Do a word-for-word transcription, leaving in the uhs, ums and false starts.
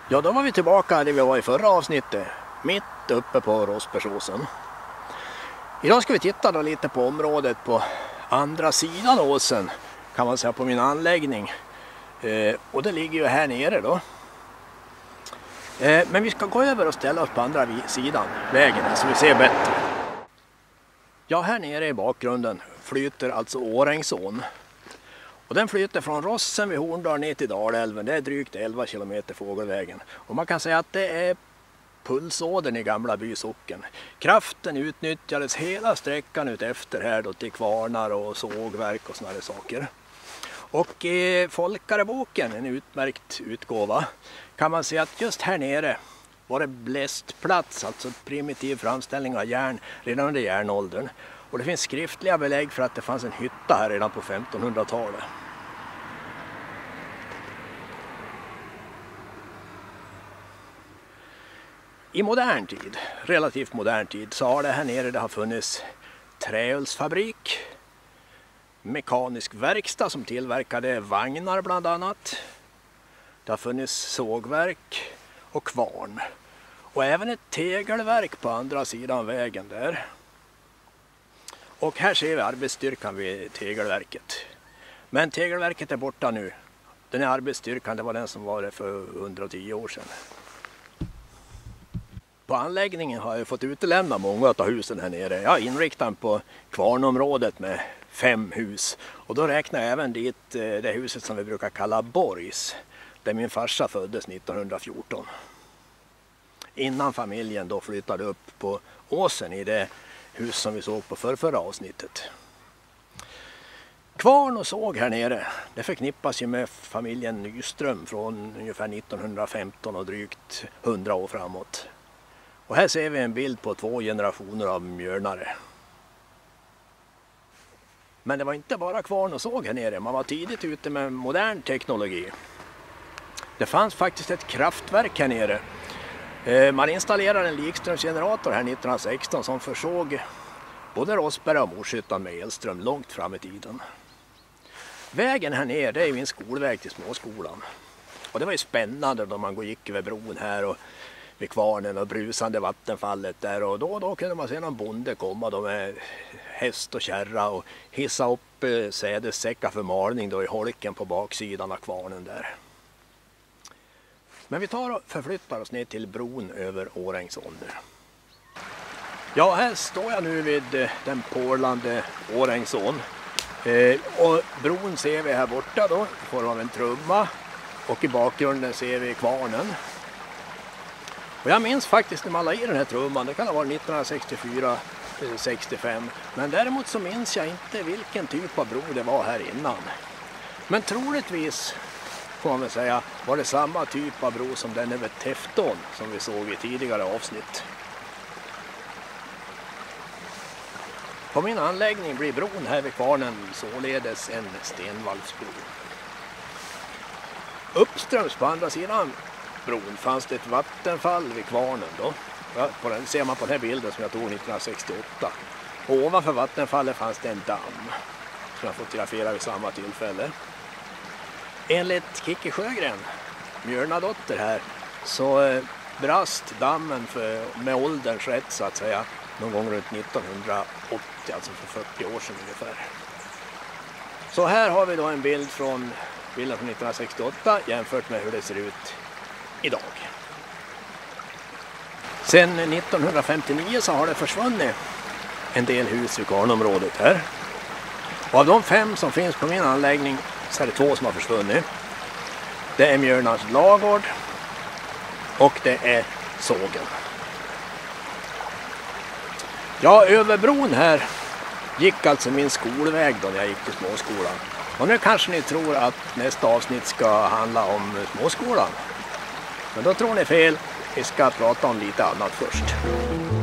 Ja, då var vi tillbaka där vi var i förra avsnittet, mitt uppe på Rossbergsåsen. Idag ska vi titta då lite på området på andra sidan åsen, kan man säga, på min anläggning. Eh, och det ligger ju här nere då. Eh, men vi ska gå över och ställa oss på andra sidan vägen så vi ser bättre. Ja, här nere i bakgrunden flyter alltså Årängsån. Och den flyter från Rossen vid Horndal ner till Dalälven. Det är drygt elva kilometer fågelvägen. Och man kan säga att det är pulsådern i gamla by socken. Kraften utnyttjades hela sträckan ut efter här då till kvarnar och sågverk och sådana saker. Och i Folkareboken, en utmärkt utgåva, kan man säga att just här nere var det blästplats, alltså primitiv framställning av järn redan under järnåldern. Och det finns skriftliga belägg för att det fanns en hytta här redan på femtonhundratalet. I modern tid, relativt modern tid, så har det här nere det har funnits träullsfabrik, mekanisk verkstad som tillverkade vagnar bland annat. Det har funnits sågverk och kvarn. Och även ett tegelverk på andra sidan vägen där. Och här ser vi arbetsstyrkan vid tegelverket. Men tegelverket är borta nu. Den här arbetsstyrkan, det var den som var det för hundratio år sedan. På anläggningen har jag fått utelämna många av husen här nere. Jag inriktar på kvarnområdet med fem hus. Och då räknar jag även dit det huset som vi brukar kalla Borgs. Där min farsa föddes nittonhundrafjorton. Innan familjen då flyttade upp på åsen i det hus som vi såg på förrförra avsnittet. Kvarn och såg här nere, det förknippas ju med familjen Nyström från ungefär nittonhundrafemton och drygt hundra år framåt. Och här ser vi en bild på två generationer av mjölnare. Men det var inte bara kvarn och såg här nere, man var tidigt ute med modern teknologi. Det fanns faktiskt ett kraftverk här nere. Man installerade en likströmsgenerator här nittonhundrasexton som försåg både Rossberg och Morshyttan med elström långt fram i tiden. Vägen här nere, det är min skolväg till småskolan. Och det var ju spännande då man gick över bron här och vid kvarnen och brusande vattenfallet där. Och då och då kunde man se någon bonde komma då med häst och kärra och hissa upp sädessäckar för malning då i holken på baksidan av kvarnen där. Men vi tar och förflyttar oss ner till bron över Årängsån nu. Ja, här står jag nu vid den porlande Årängsån. Eh, och bron ser vi här borta då, i form av en trumma. Och i bakgrunden ser vi kvarnen. Och jag minns faktiskt när man la i den här trumman, det kan ha varit nittonhundrasextiofyra sextiofem. Men däremot så minns jag inte vilken typ av bro det var här innan. Men troligtvis, får man väl säga, var det samma typ av bro som den över Täftån som vi såg i tidigare avsnitt. På min anläggning blir bron här vid kvarnen således en stenvalvsbro. Uppströms på andra sidan bron fanns det ett vattenfall vid kvarnen då. Ja, på den ser man på den här bilden som jag tog nittonhundrasextioåtta. Och ovanför vattenfallet fanns det en damm som jag fotograferade vid samma tillfälle. Enligt Kicki Sjögren, mjölnadotter här, så brast dammen för, med ålderns rätt så att säga någon gång runt nittonhundraåttio, alltså för fyrtio år sedan ungefär. Så här har vi då en bild från bilden från nittonhundrasextioåtta jämfört med hur det ser ut idag. Sen nittonhundrafemtionio så har det försvunnit en del hus i kvarnområdet här. Och av de fem som finns på min anläggning så är det två som har försvunnit. Det är Mjölnars lagård och det är sågen. Ja, över bron här gick alltså min skolväg då när jag gick till småskolan. Och nu kanske ni tror att nästa avsnitt ska handla om småskolan. Men då tror ni fel, vi ska prata om lite annat först.